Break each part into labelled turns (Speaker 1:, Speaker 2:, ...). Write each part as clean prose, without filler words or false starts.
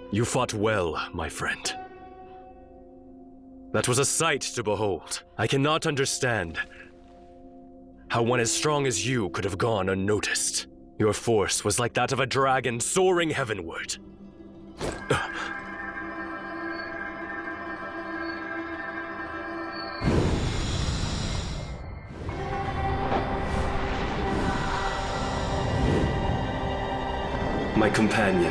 Speaker 1: You fought well, my friend. That was a sight to behold. I cannot understand how one as strong as you could have gone unnoticed. Your force was like that of a dragon soaring heavenward. My companion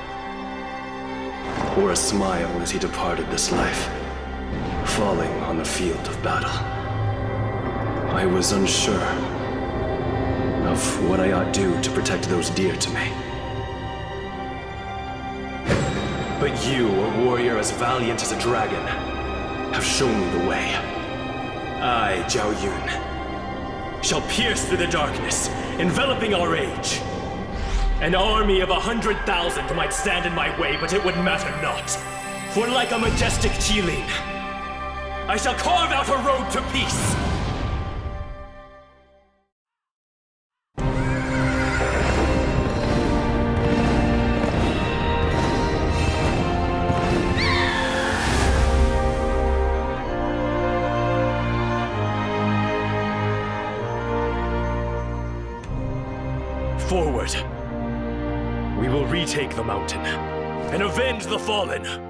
Speaker 1: wore a smile as he departed this life, falling on the field of battle. I was unsure of what I ought do to protect those dear to me. But you, a warrior as valiant as a dragon, have shown me the way. I, Zhao Yun, shall pierce through the darkness, enveloping our age. An army of 100,000 might stand in my way, but it would matter not. For like a majestic Qilin, I shall carve out a road to peace. Forward. We will retake the mountain and avenge the fallen.